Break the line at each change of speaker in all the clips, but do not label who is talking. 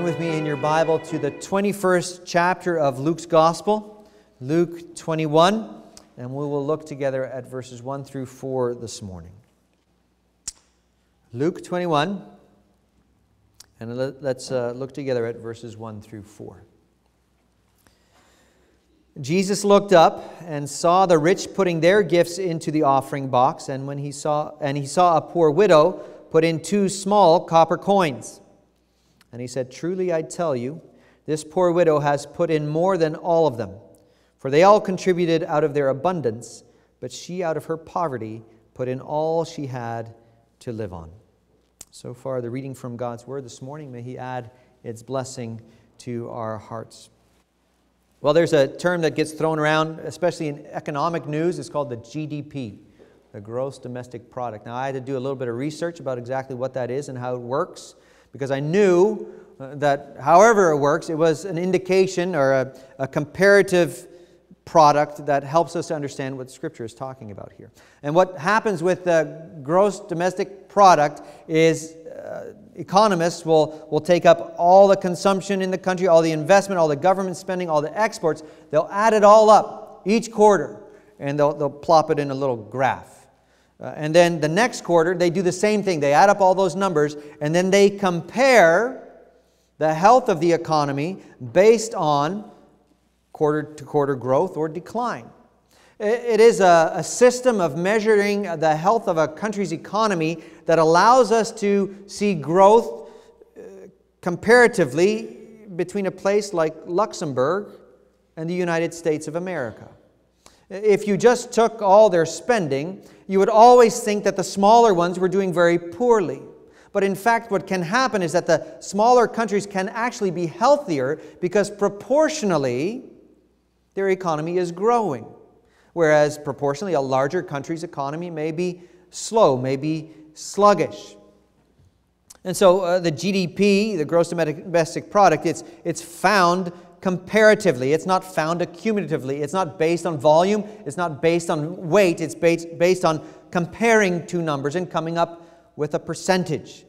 with me in your Bible to the 21st chapter of Luke's Gospel, Luke 21, and we will look together at verses 1 through 4 this morning. Luke 21, and let's look together at verses 1 through 4. Jesus looked up and saw the rich putting their gifts into the offering box, and he saw a poor widow put in 2 small copper coins. And he said, "Truly I tell you, this poor widow has put in more than all of them, for they all contributed out of their abundance, but she out of her poverty put in all she had to live on." So far, the reading from God's Word this morning. May He add its blessing to our hearts. Well, there's a term that gets thrown around, especially in economic news. It's called the GDP, the gross domestic product. Now, I had to do a little bit of research about exactly what that is and how it works, because I knew that however it works, it was an indication or a comparative product that helps us to understand what Scripture is talking about here. And what happens with the gross domestic product is economists will take up all the consumption in the country, all the investment, all the government spending, all the exports. They'll add it all up each quarter, and they'll plop it in a little graph. And then the next quarter, they do the same thing. They add up all those numbers, and then they compare the health of the economy based on quarter-to-quarter growth or decline. It is a system of measuring the health of a country's economy that allows us to see growth comparatively between a place like Luxembourg and the United States of America. If you just took all their spending, you would always think that the smaller ones were doing very poorly. But in fact, what can happen is that the smaller countries can actually be healthier because proportionally their economy is growing. Whereas proportionally a larger country's economy may be slow, may be sluggish. And so the GDP, the gross domestic product, it's found comparatively. It's not found accumulatively. It's not based on volume. It's not based on weight. It's based on comparing two numbers and coming up with a percentage.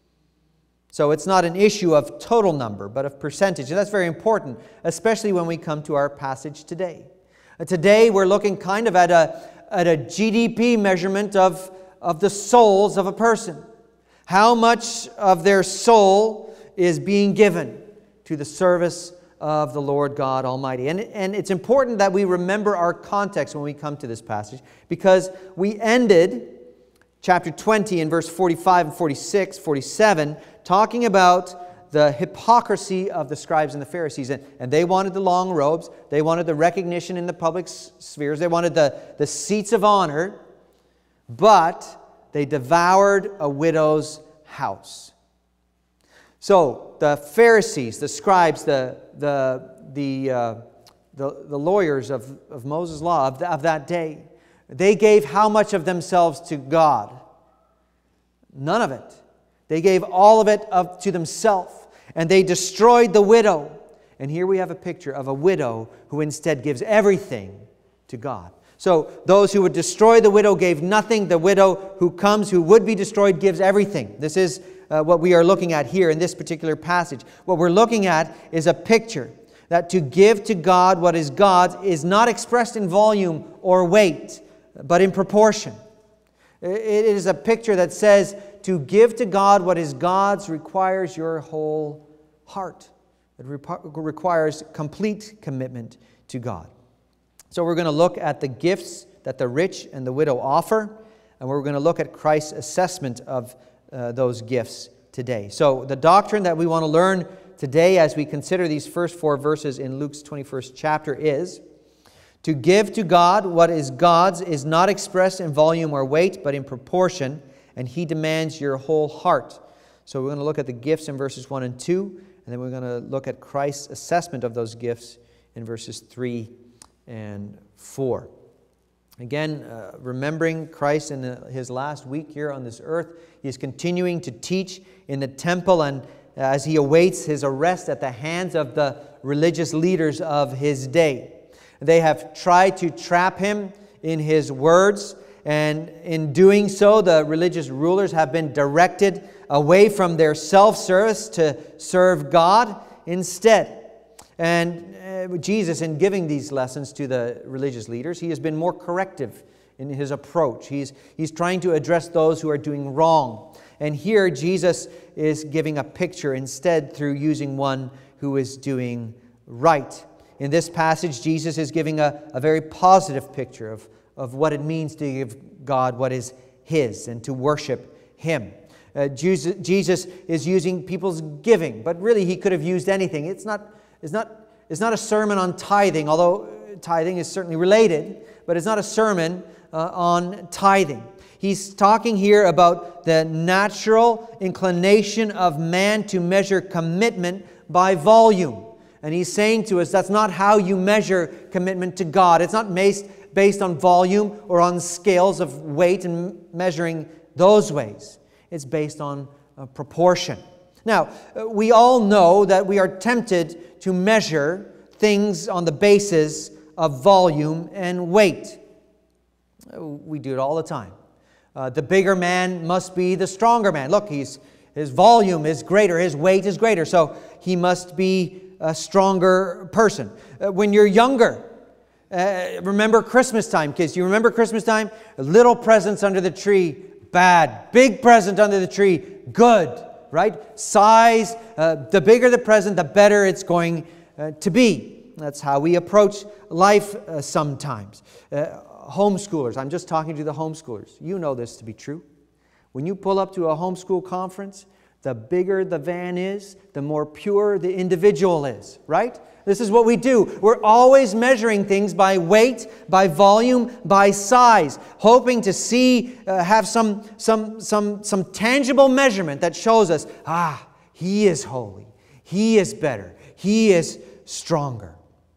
So it's not an issue of total number, but of percentage. And that's very important, especially when we come to our passage today. Today we're looking kind of at a GDP measurement of the souls of a person. How much of their soul is being given to the service of the Lord God Almighty. And it's important that we remember our context when we come to this passage, because we ended chapter 20 in verse 45 and 46, 47, talking about the hypocrisy of the scribes and the Pharisees. And they wanted the long robes. They wanted the recognition in the public spheres. They wanted the seats of honor. But they devoured a widow's house. So the Pharisees, the scribes, the lawyers of Moses' law of that day, they gave how much of themselves to God? None of it. They gave all of it up to themselves, and they destroyed the widow. And here we have a picture of a widow who instead gives everything to God. So those who would destroy the widow gave nothing. The widow who would be destroyed, gives everything. This is what we are looking at here in this particular passage. What we're looking at is a picture that to give to God what is God's is not expressed in volume or weight, but in proportion. It is a picture that says to give to God what is God's requires your whole heart. It requires complete commitment to God. So we're going to look at the gifts that the rich and the widow offer, and we're going to look at Christ's assessment of those gifts today. So the doctrine that we want to learn today as we consider these first 4 verses in Luke's 21st chapter is to give to God what is God's is not expressed in volume or weight, but in proportion, and He demands your whole heart. So we're going to look at the gifts in verses 1 and 2, and then we're going to look at Christ's assessment of those gifts in verses 3 and 4. Again, remembering Christ in His last week here on this earth, He is continuing to teach in the temple, and as He awaits His arrest at the hands of the religious leaders of His day. They have tried to trap Him in His words, and in doing so, the religious rulers have been directed away from their self-service to serve God instead. And Jesus, in giving these lessons to the religious leaders, he has been more corrective in his approach. He's trying to address those who are doing wrong. And here Jesus is giving a picture instead through using one who is doing right. In this passage, Jesus is giving a very positive picture of what it means to give God what is His and to worship Him. Jesus is using people's giving, but really He could have used anything. It's not a sermon on tithing, although tithing is certainly related, but it's not a sermon on tithing. He's talking here about the natural inclination of man to measure commitment by volume. And he's saying to us that's not how you measure commitment to God. It's not based on volume or on scales of weight and measuring those ways. It's based on proportion. Now, we all know that we are tempted to measure things on the basis of volume and weight. We do it all the time. The bigger man must be the stronger man. Look, his volume is greater, his weight is greater, so he must be a stronger person. When you're younger, remember Christmas time, kids. You remember Christmas time? Little presents under the tree, bad. Big present under the tree, good. Right? Size, the bigger the present, the better it's going to be. That's how we approach life sometimes. Homeschoolers, I'm just talking to the homeschoolers. You know this to be true. When you pull up to a homeschool conference, the bigger the van is, the more pure the individual is, right? This is what we do. We're always measuring things by weight, by volume, by size, hoping to see, have some tangible measurement that shows us, he is holy, he is better, he is stronger.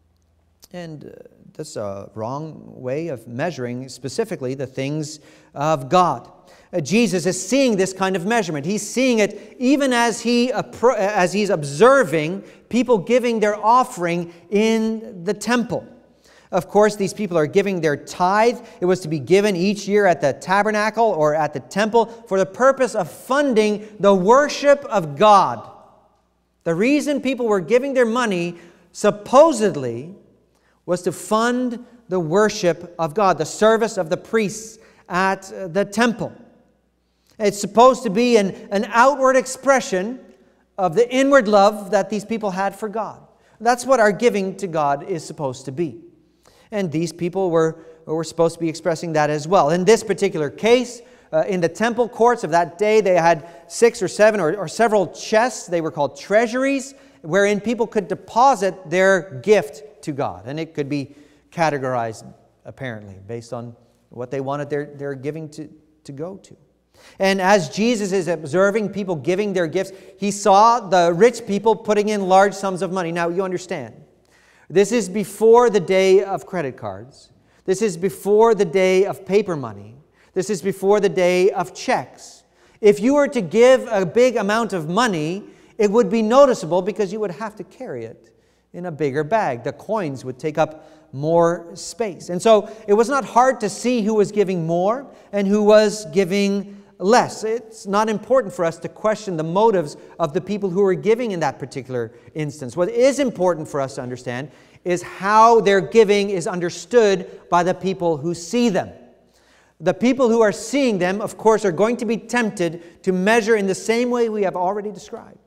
And that's a wrong way of measuring specifically the things of God. Jesus is seeing this kind of measurement. He's seeing it even as he's observing people giving their offering in the temple. Of course, these people are giving their tithe. It was to be given each year at the tabernacle or at the temple for the purpose of funding the worship of God. The reason people were giving their money supposedly was to fund the worship of God, the service of the priests at the temple. It's supposed to be an outward expression of the inward love that these people had for God. That's what our giving to God is supposed to be. And these people were supposed to be expressing that as well. In this particular case, in the temple courts of that day, they had 6 or 7 or several chests. They were called treasuries, wherein people could deposit their gift to God. And it could be categorized, apparently, based on what they wanted their giving to go to. And as Jesus is observing people giving their gifts, he saw the rich people putting in large sums of money. Now, you understand, this is before the day of credit cards. This is before the day of paper money. This is before the day of checks. If you were to give a big amount of money, it would be noticeable because you would have to carry it in a bigger bag. The coins would take up more space. And so it was not hard to see who was giving more and who was giving less. It's not important for us to question the motives of the people who were giving in that particular instance. What is important for us to understand is how their giving is understood by the people who see them. The people who are seeing them, of course, are going to be tempted to measure in the same way we have already described.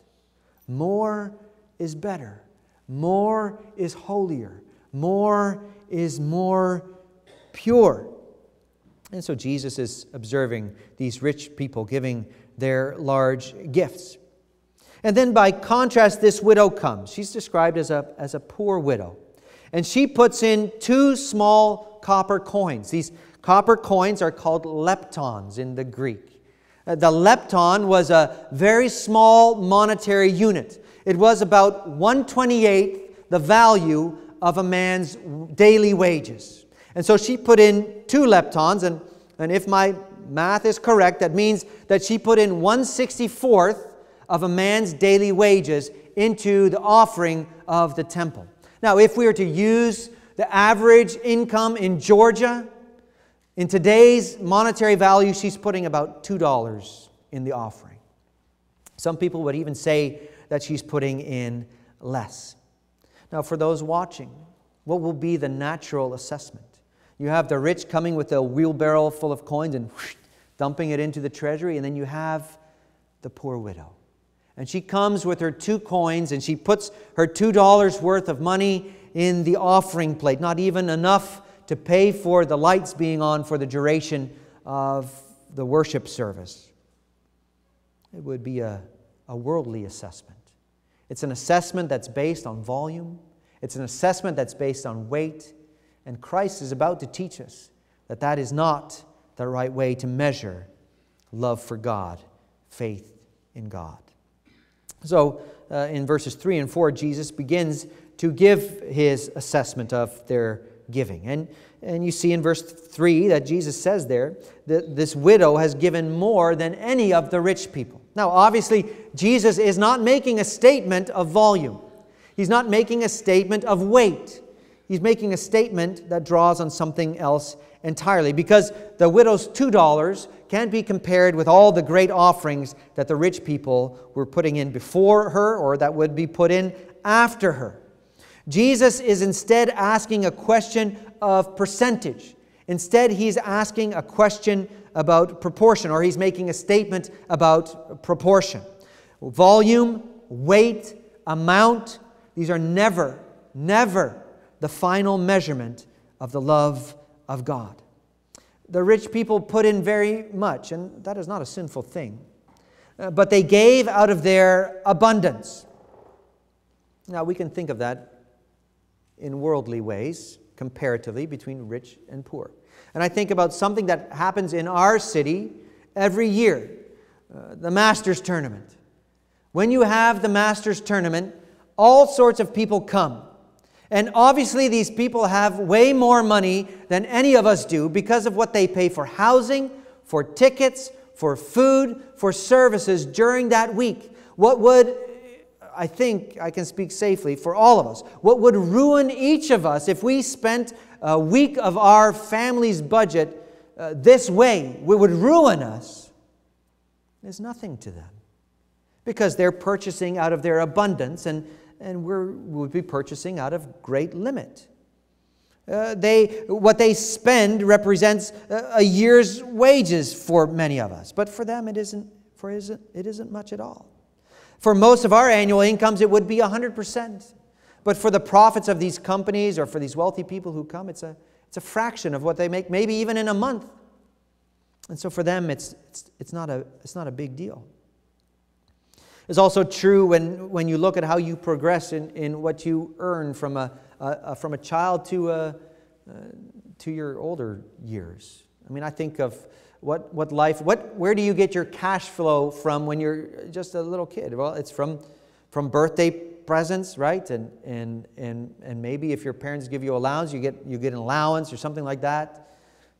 More is better. More is holier. More is more pure. And so Jesus is observing these rich people giving their large gifts. And then by contrast, this widow comes. She's described as a poor widow. And she puts in 2 small copper coins. These copper coins are called leptons in the Greek. The lepton was a very small monetary unit. It was about 1/28 the value of a man's daily wages. And so she put in 2 leptons, and if my math is correct, that means that she put in 1/64th of a man's daily wages into the offering of the temple. Now, if we were to use the average income in Georgia, in today's monetary value, she's putting about $2 in the offering. Some people would even say that she's putting in less. Now, for those watching, what will be the natural assessment? You have the rich coming with a wheelbarrow full of coins and dumping it into the treasury, and then you have the poor widow. And she comes with her 2 coins, and she puts her $2 worth of money in the offering plate, not even enough to pay for the lights being on for the duration of the worship service. It would be a worldly assessment. It's an assessment that's based on volume. It's an assessment that's based on weight. And Christ is about to teach us that that is not the right way to measure love for God, faith in God. So in verses 3 and 4, Jesus begins to give his assessment of their giving. And you see in verse 3 that Jesus says there that this widow has given more than any of the rich people. Now, obviously, Jesus is not making a statement of volume. He's not making a statement of weight. He's making a statement that draws on something else entirely, because the widow's $2 can't be compared with all the great offerings that the rich people were putting in before her or that would be put in after her. Jesus is instead asking a question of percentage. Instead, he's asking a question about proportion, or he's making a statement about proportion. Volume, weight, amount, these are never the final measurement of the love of God. The rich people put in very much, and that is not a sinful thing. But they gave out of their abundance. Now, we can think of that in worldly ways, comparatively, between rich and poor. And I think about something that happens in our city every year, the Masters Tournament. When you have the Masters Tournament, all sorts of people come. And obviously these people have way more money than any of us do because of what they pay for housing, for tickets, for food, for services during that week. What would, I think I can speak safely for all of us, what would ruin each of us if we spent a week of our family's budget this way, what would ruin us, is nothing to them. Because they're purchasing out of their abundance, and we would be purchasing out of great limit. What they spend represents a year's wages for many of us, but for them it isn't much at all. For most of our annual incomes, it would be 100%. But for the profits of these companies or for these wealthy people who come, it's a fraction of what they make, maybe even in a month. And so for them, it's not a big deal. It's also true when you look at how you progress in what you earn from a child to your older years. I mean, I think of where do you get your cash flow from when you're just a little kid? Well, it's from birthday presents, right? And maybe if your parents give you allowance, you get an allowance or something like that.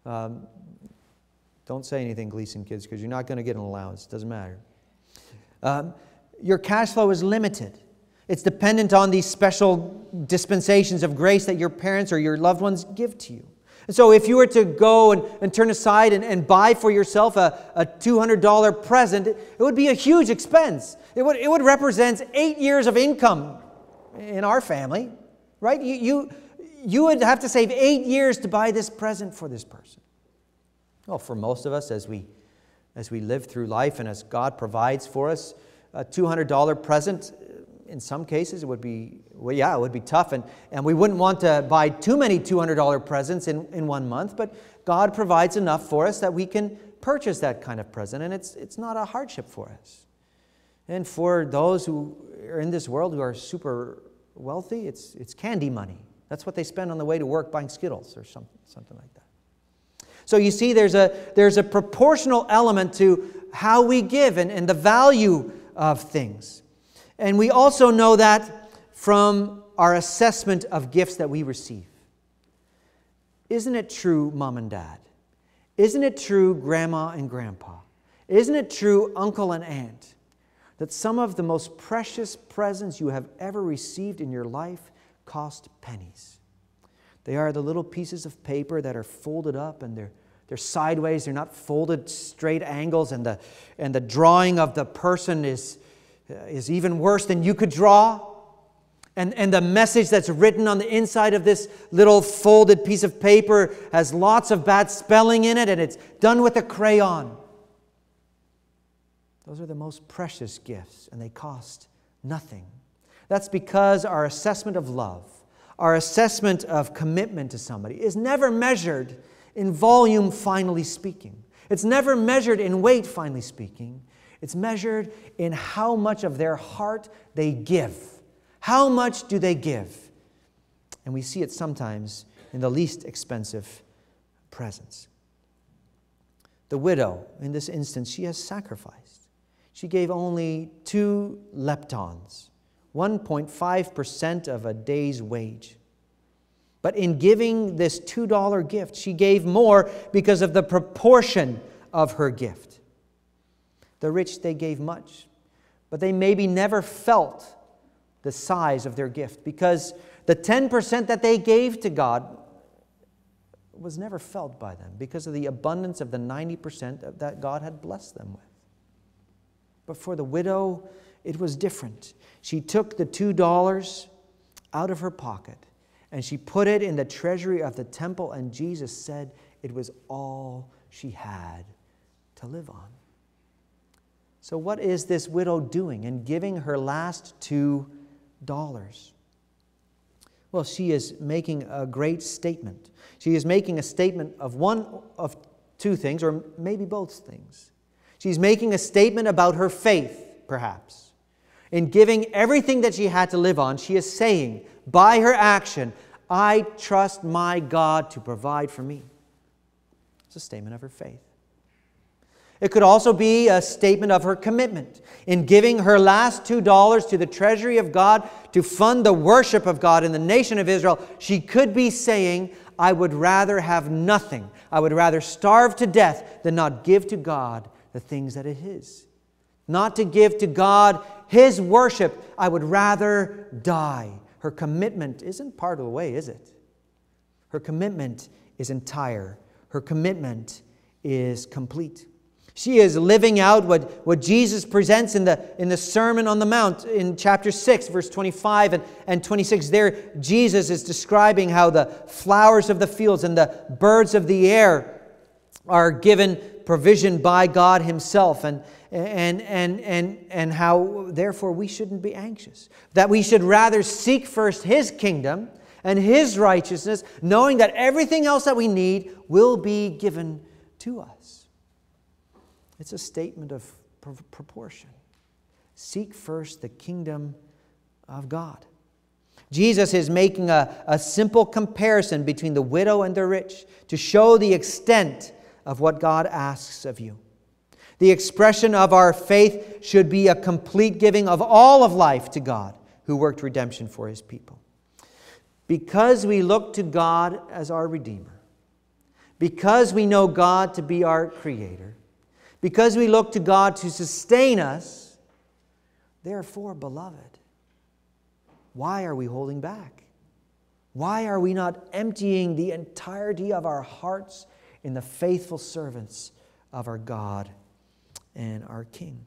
Don't say anything, Gleason kids, because you're not going to get an allowance. It doesn't matter. Your cash flow is limited. It's dependent on these special dispensations of grace that your parents or your loved ones give to you. And so if you were to go and turn aside and buy for yourself a $200 present, it would be a huge expense. It would represent 8 years of income in our family, right? You would have to save 8 years to buy this present for this person. Well, for most of us, as we live through life and as God provides for us, a $200 present, in some cases, it would be tough. And we wouldn't want to buy too many $200 presents in 1 month. But God provides enough for us that we can purchase that kind of present. And it's not a hardship for us. And for those who are in this world who are super wealthy, it's candy money. That's what they spend on the way to work buying Skittles or something like that. So you see, there's a proportional element to how we give and the value of things. And we also know that from our assessment of gifts that we receive. Isn't it true, Mom and Dad? Isn't it true, Grandma and Grandpa? Isn't it true, Uncle and Aunt, that some of the most precious presents you have ever received in your life cost pennies? They are the little pieces of paper that are folded up and they're sideways. They're not folded straight angles, and the drawing of the person is is even worse than you could draw. And the message that's written on the inside of this little folded piece of paper has lots of bad spelling in it, and it's done with a crayon. Those are the most precious gifts, and they cost nothing. That's because our assessment of love, our assessment of commitment to somebody is never measured in volume, finally speaking. It's never measured in weight, finally speaking. It's measured in how much of their heart they give. How much do they give? And we see it sometimes in the least expensive presents. The widow, in this instance, she has sacrificed. She gave only 2 leptons, 1.5% of a day's wage. But in giving this $2 gift, she gave more because of the proportion of her gift. The rich, they gave much, but they maybe never felt the size of their gift, because the 10% that they gave to God was never felt by them because of the abundance of the 90% that God had blessed them with. But for the widow, it was different. She took the $2 out of her pocket and she put it in the treasury of the temple, and Jesus said it was all she had to live on. So what is this widow doing in giving her last $2? Well, she is making a great statement. She is making a statement of one of 2 things, or maybe both things. She's making a statement about her faith, perhaps. In giving everything that she had to live on, she is saying, by her action, I trust my God to provide for me. It's a statement of her faith. It could also be a statement of her commitment. In giving her last $2 to the treasury of God to fund the worship of God in the nation of Israel, she could be saying, I would rather have nothing. I would rather starve to death than not give to God the things that are His. Not to give to God His worship. I would rather die. Her commitment isn't part of the way, is it? Her commitment is entire. Her commitment is complete. She is living out what Jesus presents in the Sermon on the Mount in chapter 6, verse 25 and 26. There, Jesus is describing how the flowers of the fields and the birds of the air are given provision by God Himself, and how, therefore, we shouldn't be anxious. That we should rather seek first His kingdom and His righteousness, knowing that everything else that we need will be given to us. It's a statement of proportion. Seek first the kingdom of God. Jesus is making a simple comparison between the widow and the rich to show the extent of what God asks of you. The expression of our faith should be a complete giving of all of life to God, who worked redemption for His people. Because we look to God as our Redeemer, because we know God to be our Creator, because we look to God to sustain us, therefore, beloved, why are we holding back? Why are we not emptying the entirety of our hearts in the faithful servants of our God and our King?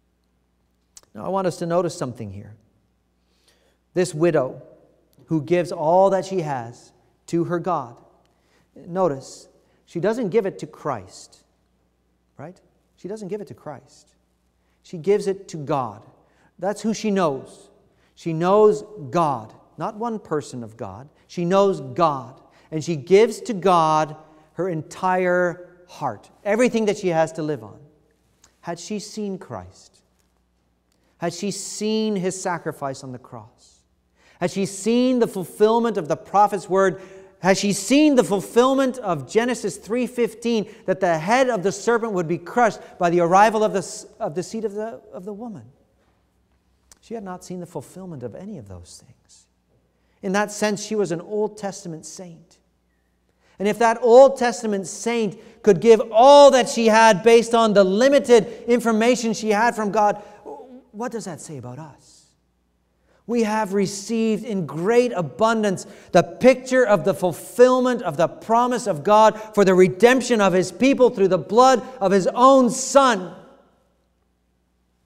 Now, I want us to notice something here. This widow who gives all that she has to her God, notice, she doesn't give it to Christ, right? She doesn't give it to Christ. She gives it to God. That's who she knows. She knows God, not one person of God. She knows God. And she gives to God her entire heart, everything that she has to live on. Had she seen Christ? Had she seen His sacrifice on the cross? Had she seen the fulfillment of the prophet's word? Has she seen the fulfillment of Genesis 3:15, that the head of the serpent would be crushed by the arrival of the seed of the woman? She had not seen the fulfillment of any of those things. In that sense, she was an Old Testament saint. And if that Old Testament saint could give all that she had based on the limited information she had from God, what does that say about us? We have received in great abundance the picture of the fulfillment of the promise of God for the redemption of His people through the blood of His own Son. And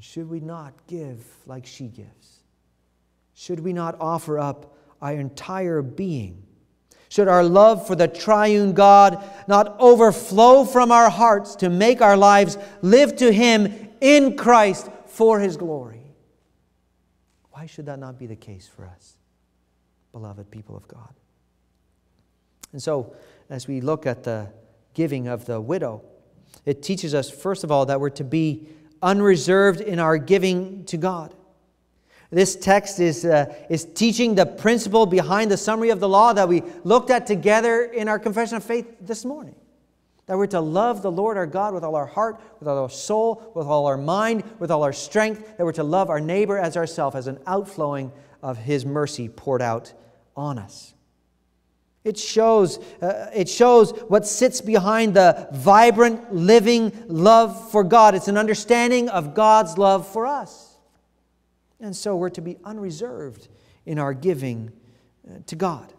And should we not give like she gives? Should we not offer up our entire being? Should our love for the triune God not overflow from our hearts to make our lives live to Him in Christ for His glory? Why should that not be the case for us, beloved people of God? And so, as we look at the giving of the widow, it teaches us, first of all, that we're to be unreserved in our giving to God. This text is teaching the principle behind the summary of the law that we looked at together in our confession of faith this morning. That we're to love the Lord our God with all our heart, with all our soul, with all our mind, with all our strength. That we're to love our neighbor as ourselves, as an outflowing of His mercy poured out on us. It shows what sits behind the vibrant, living love for God. It's an understanding of God's love for us. And so we're to be unreserved in our giving to God.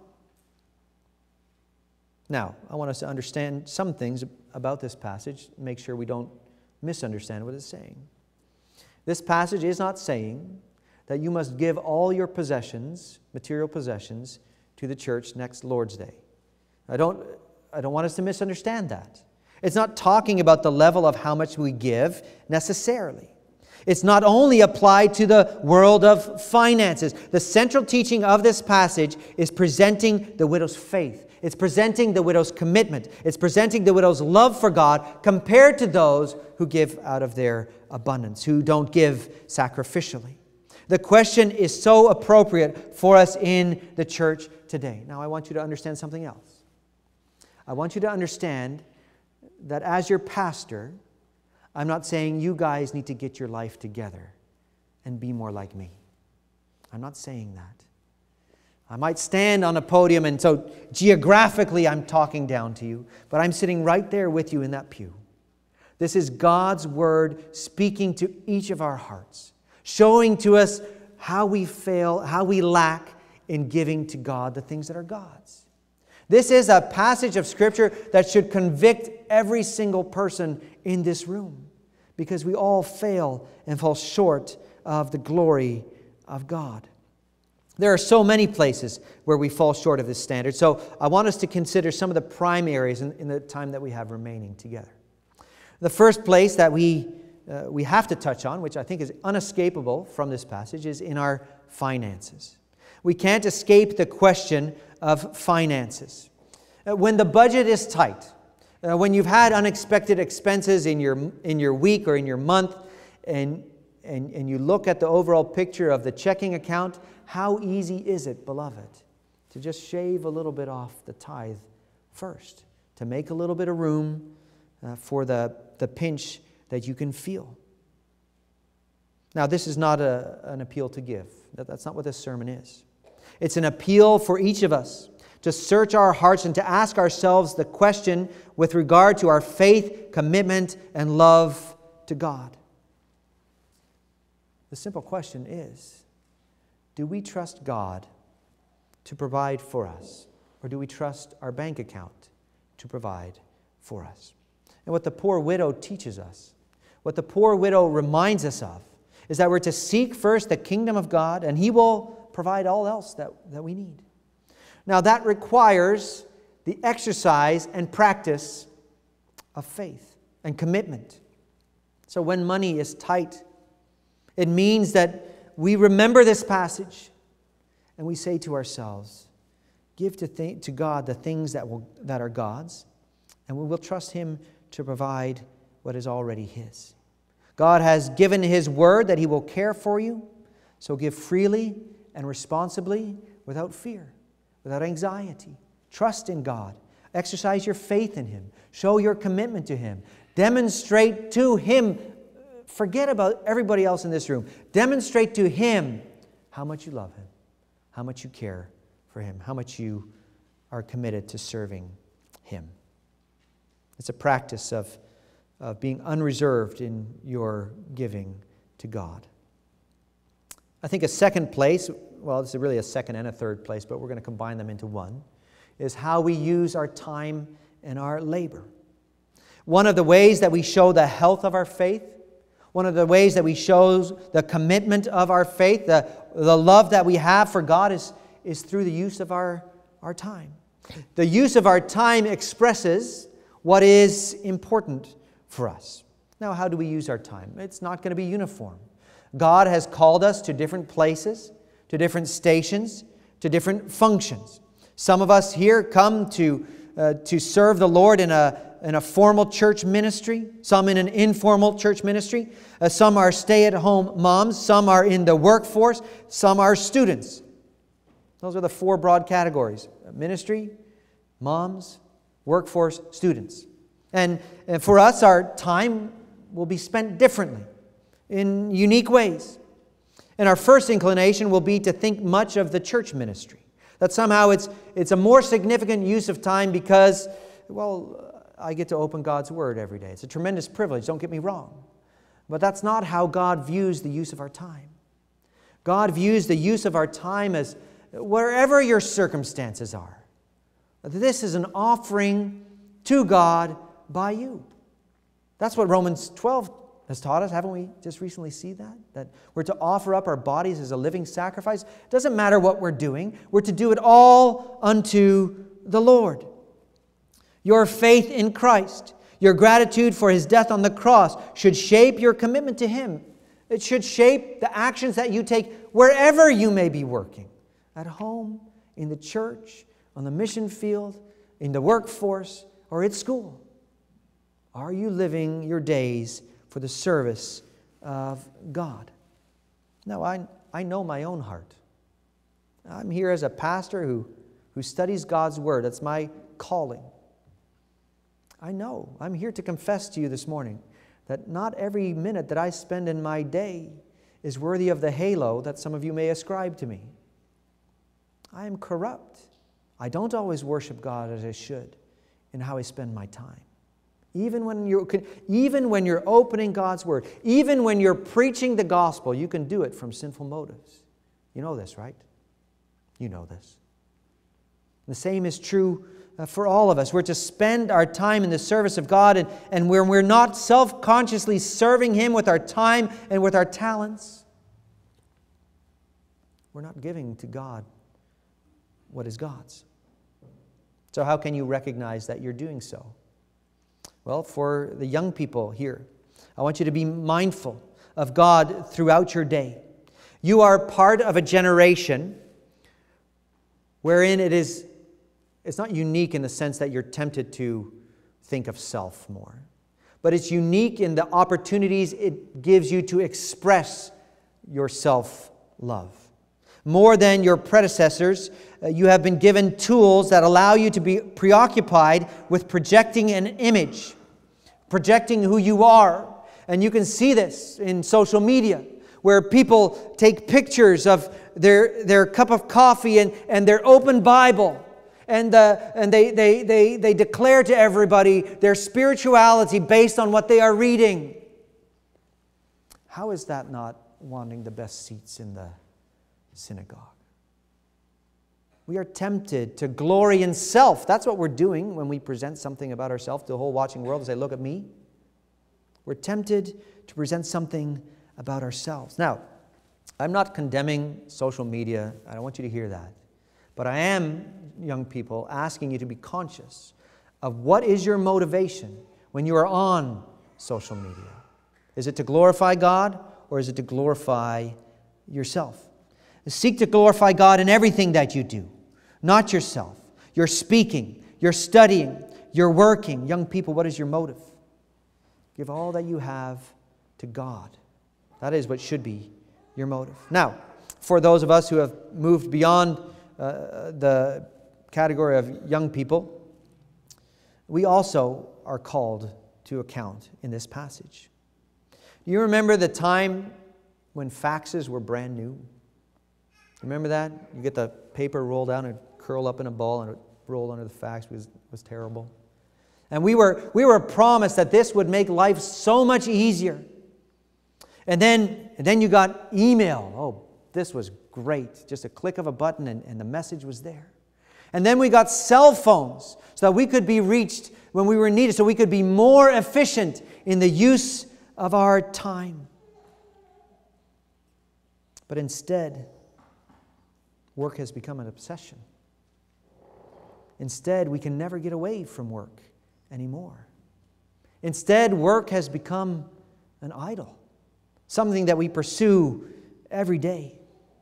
Now, I want us to understand some things about this passage, make sure we don't misunderstand what it's saying. This passage is not saying that you must give all your possessions, material possessions, to the church next Lord's Day. I don't want us to misunderstand that. It's not talking about the level of how much we give necessarily. It's not only applied to the world of finances. The central teaching of this passage is presenting the widow's faith. It's presenting the widow's commitment. It's presenting the widow's love for God compared to those who give out of their abundance, who don't give sacrificially. The question is so appropriate for us in the church today. Now, I want you to understand something else. I want you to understand that as your pastor, I'm not saying you guys need to get your life together and be more like me. I'm not saying that. I might stand on a podium and so geographically I'm talking down to you, but I'm sitting right there with you in that pew. This is God's Word speaking to each of our hearts, showing to us how we fail, how we lack in giving to God the things that are God's. This is a passage of Scripture that should convict every single person in this room, because we all fail and fall short of the glory of God. There are so many places where we fall short of this standard, so I want us to consider some of the prime areas in the time that we have remaining together. The first place that we have to touch on, which I think is unescapable from this passage, is in our finances. We can't escape the question of finances. When the budget is tight, when you've had unexpected expenses in your week or in your month, and you look at the overall picture of the checking account, how easy is it, beloved, to just shave a little bit off the tithe first, to make a little bit of room for the pinch that you can feel. Now, this is not an appeal to give. That's not what this sermon is. It's an appeal for each of us to search our hearts and to ask ourselves the question with regard to our faith, commitment, and love to God. The simple question is, do we trust God to provide for us? Or do we trust our bank account to provide for us? And what the poor widow teaches us, what the poor widow reminds us of, is that we're to seek first the kingdom of God, and He will provide all else that we need. Now, that requires the exercise and practice of faith and commitment. So when money is tight, it means that we remember this passage and we say to ourselves, give to God the things that are God's, and we will trust Him to provide what is already His. God has given His word that He will care for you, so give freely and responsibly without fear, without anxiety. Trust in God. Exercise your faith in Him. Show your commitment to Him. Demonstrate to Him. Forget about everybody else in this room. Demonstrate to Him how much you love Him, how much you care for Him, how much you are committed to serving Him. It's a practice of being unreserved in your giving to God. I think a second place, well, it's really a second and a third place, but we're going to combine them into one, is how we use our time and our labor. One of the ways that we show the health of our faith, One of the ways that we show the commitment of our faith, the love that we have for God is through the use of our time. The use of our time expresses what is important for us. Now, how do we use our time? It's not going to be uniform. God has called us to different places, to different stations, to different functions. Some of us here come to serve the Lord in a formal church ministry, some in an informal church ministry. Some are stay-at-home moms, some are in the workforce, some are students. Those are the four broad categories: ministry, moms, workforce, students. And for us, our time will be spent differently, in unique ways. And our first inclination will be to think much of the church ministry. That somehow it's a more significant use of time because, well, I get to open God's Word every day. It's a tremendous privilege, don't get me wrong. But that's not how God views the use of our time. God views the use of our time as wherever your circumstances are. This is an offering to God by you. That's what Romans 12 has taught us. Haven't we just recently seen that? That we're to offer up our bodies as a living sacrifice. It doesn't matter what we're doing. We're to do it all unto the Lord. Your faith in Christ, your gratitude for His death on the cross should shape your commitment to Him. It should shape the actions that you take wherever you may be working. At home, in the church, on the mission field, in the workforce, or at school. Are you living your days for the service of God? Now, I know my own heart. I'm here as a pastor who studies God's Word. That's my calling. I know. I'm here to confess to you this morning that not every minute that I spend in my day is worthy of the halo that some of you may ascribe to me. I am corrupt. I don't always worship God as I should in how I spend my time. Even when you're opening God's Word, even when you're preaching the gospel, you can do it from sinful motives. You know this, right? You know this. The same is true for all of us. We're to spend our time in the service of God, and when we're not self-consciously serving Him with our time and with our talents, we're not giving to God what is God's. So how can you recognize that you're doing so? Well, for the young people here, I want you to be mindful of God throughout your day. You are part of a generation wherein it's not unique in the sense that you're tempted to think of self more, but it's unique in the opportunities it gives you to express your self-love. More than your predecessors, you have been given tools that allow you to be preoccupied with projecting an image, projecting who you are. And you can see this in social media, where people take pictures of their cup of coffee and their open Bible, and they declare to everybody their spirituality based on what they are reading. How is that not wanting the best seats in the synagogue? We are tempted to glory in self. That's what we're doing when we present something about ourselves to the whole watching world and say, look at me. We're tempted to present something about ourselves. Now, I'm not condemning social media. I don't want you to hear that. But I am, young people, asking you to be conscious of what is your motivation when you are on social media. Is it to glorify God, or is it to glorify yourself? Seek to glorify God in everything that you do, not yourself. You're speaking, you're studying, you're working. Young people, what is your motive? Give all that you have to God. That is what should be your motive. Now, for those of us who have moved beyond the category of young people, we also are called to account in this passage. Do you remember the time when faxes were brand new? Remember that? You get the paper rolled out and curl up in a ball and it rolled under the fax. It was terrible. And we were promised that this would make life so much easier. And then you got email. Oh, this was great. Just a click of a button and the message was there. And then we got cell phones so that we could be reached when we were needed, so we could be more efficient in the use of our time. But instead, work has become an obsession. Instead, we can never get away from work anymore. Instead, work has become an idol, something that we pursue every day.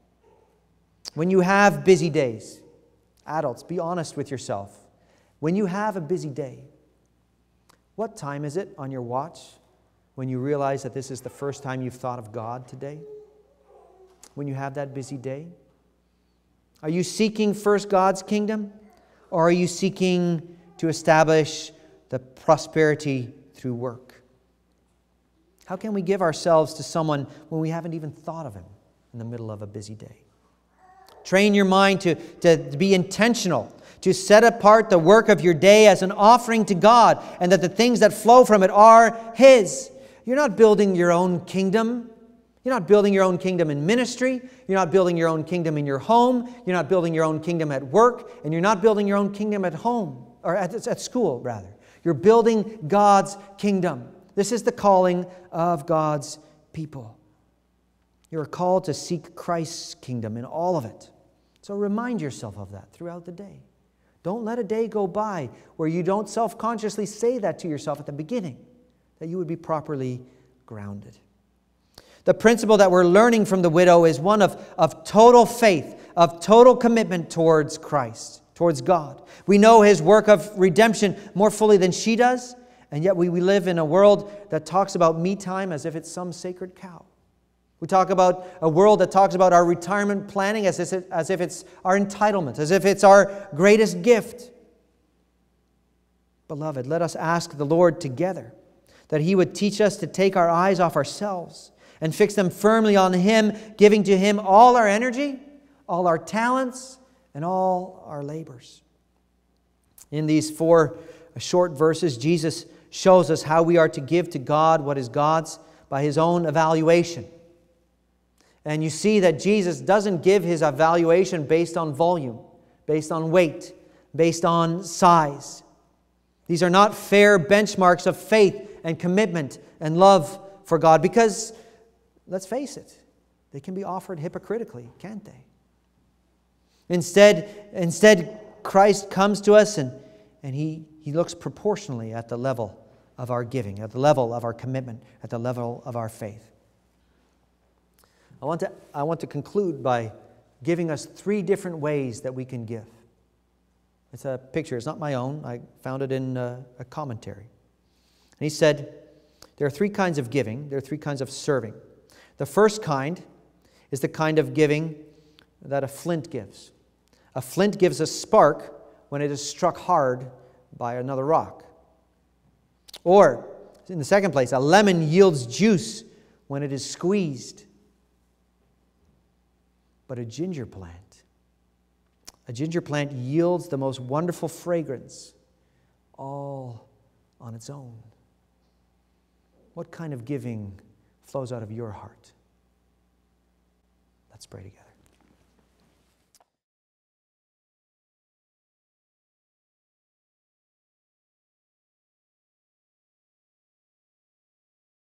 When you have busy days, adults, be honest with yourself. When you have a busy day, what time is it on your watch when you realize that this is the first time you've thought of God today? When you have that busy day? Are you seeking first God's kingdom, or are you seeking to establish the prosperity through work? How can we give ourselves to someone when we haven't even thought of him in the middle of a busy day? Train your mind to be intentional, to set apart the work of your day as an offering to God, and that the things that flow from it are His. You're not building your own kingdom. You're not building your own kingdom in ministry. You're not building your own kingdom in your home. You're not building your own kingdom at work. And you're not building your own kingdom at home, or at school, rather. You're building God's kingdom. This is the calling of God's people. You're called to seek Christ's kingdom in all of it. So remind yourself of that throughout the day. Don't let a day go by where you don't self-consciously say that to yourself at the beginning, that you would be properly grounded. The principle that we're learning from the widow is one of total faith, of total commitment towards Christ, towards God. We know His work of redemption more fully than she does, and yet we live in a world that talks about me time as if it's some sacred cow. We talk about a world that talks about our retirement planning as if it's our entitlement, as if it's our greatest gift. Beloved, let us ask the Lord together that He would teach us to take our eyes off ourselves and fix them firmly on Him, giving to Him all our energy, all our talents, and all our labors. In these 4 short verses, Jesus shows us how we are to give to God what is God's by His own evaluation. And you see that Jesus doesn't give His evaluation based on volume, based on weight, based on size. These are not fair benchmarks of faith and commitment and love for God because, let's face it, they can be offered hypocritically, can't they? Instead, Christ comes to us and He looks proportionally at the level of our giving, at the level of our commitment, at the level of our faith. I want to conclude by giving us 3 different ways that we can give. It's a picture. It's not my own. I found it in a commentary. And he said, there are 3 kinds of giving. There are 3 kinds of serving. The first kind is the kind of giving that a flint gives. A flint gives a spark when it is struck hard by another rock. Or, in the second place, a lemon yields juice when it is squeezed. But a ginger plant yields the most wonderful fragrance all on its own. What kind of giving flows out of your heart? Let's pray together.